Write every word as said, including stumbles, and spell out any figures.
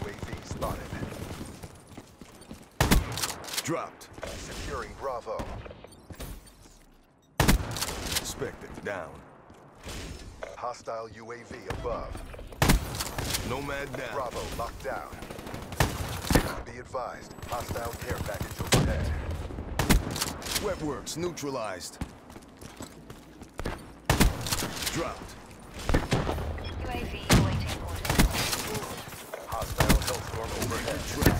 A V spotted. Dropped. Securing Bravo. Suspected down. Hostile U A V above. Nomad down. Bravo locked down. Be advised, hostile care package overhead. Wetworks neutralized. Dropped. U A V awaiting orders. Hostile Hellstorm overhead.